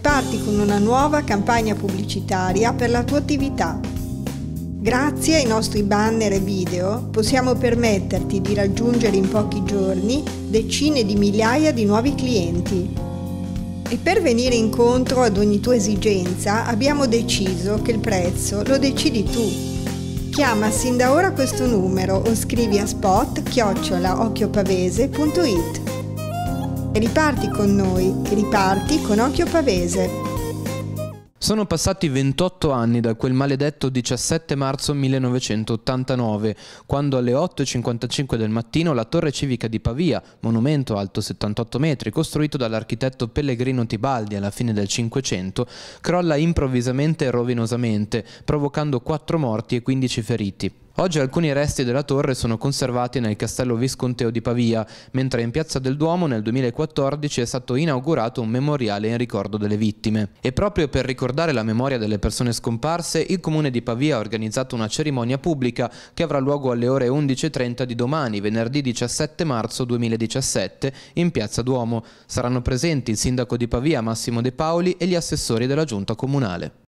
riparti con una nuova campagna pubblicitaria per la tua attività. Grazie ai nostri banner e video possiamo permetterti di raggiungere in pochi giorni decine di migliaia di nuovi clienti. E per venire incontro ad ogni tua esigenza abbiamo deciso che il prezzo lo decidi tu. Chiama sin da ora questo numero o scrivi a spot@occhiopavese.it. E riparti con noi, riparti con Occhio Pavese. Sono passati 28 anni da quel maledetto 17 marzo 1989, quando alle 8:55 del mattino la torre civica di Pavia, monumento alto 78 metri, costruito dall'architetto Pellegrino Tibaldi alla fine del Cinquecento, crolla improvvisamente e rovinosamente, provocando 4 morti e 15 feriti. Oggi alcuni resti della torre sono conservati nel Castello Visconteo di Pavia, mentre in Piazza del Duomo nel 2014 è stato inaugurato un memoriale in ricordo delle vittime. E proprio per ricordare la memoria delle persone scomparse, il Comune di Pavia ha organizzato una cerimonia pubblica che avrà luogo alle ore 11:30 di domani, venerdì 17 marzo 2017, in Piazza Duomo. Saranno presenti il sindaco di Pavia Massimo De Paoli e gli assessori della Giunta Comunale.